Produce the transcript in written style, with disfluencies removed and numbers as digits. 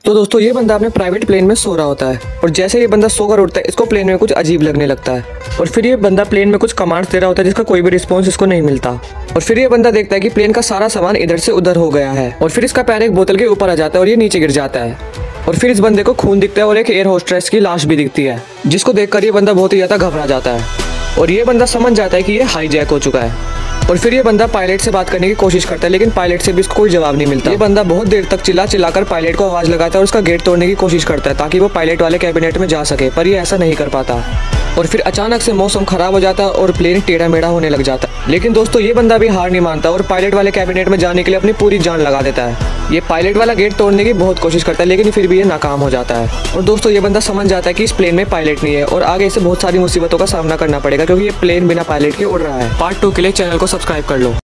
तो दोस्तों ये बंदा अपने प्राइवेट प्लेन में सो रहा होता है और जैसे ये बंदा सोकर उठता है इसको प्लेन में कुछ अजीब लगने लगता है और फिर ये बंदा प्लेन में कुछ कमांड्स दे रहा होता है जिसका कोई भी रिस्पॉन्स इसको नहीं मिलता। और फिर ये बंदा देखता है कि प्लेन का सारा सामान इधर से उधर हो गया है और फिर इसका पैर एक बोतल के ऊपर आ जाता है और ये नीचे गिर जाता है और फिर इस बंदे को खून दिखता है और एक एयर होस्टेस की लाश भी दिखती है जिसको देखकर ये बंदा बहुत ही ज्यादा घबरा जाता है और ये बंदा समझ जाता है कि ये हाईजैक हो चुका है। और फिर ये बंदा पायलट से बात करने की कोशिश करता है लेकिन पायलट से भी इसको कोई जवाब नहीं मिलता। ये बंदा बहुत देर तक चिल्लाकर पायलट को आवाज लगाता है और उसका गेट तोड़ने की कोशिश करता है ताकि वो पायलट वाले कैबिनेट में जा सके, पर ये ऐसा नहीं कर पाता और फिर अचानक से मौसम खराब हो जाता है और प्लेन टेढ़ा मेढ़ा होने लग जाता है। लेकिन दोस्तों ये बंदा भी हार नहीं मानता और पायलट वाले कैबिनेट में जाने के लिए अपनी पूरी जान लगा देता है। ये पायलट वाला गेट तोड़ने की बहुत कोशिश करता है लेकिन फिर भी ये नाकाम हो जाता है। और दोस्तों ये बंदा समझ जाता है कि इस प्लेन में पायलट नहीं है और आगे इसे बहुत सारी मुसीबतों का सामना करना पड़ेगा क्योंकि ये प्लेन बिना पायलट के उड़ रहा है। पार्ट 2 के लिए चैनल को सब्सक्राइब कर लो।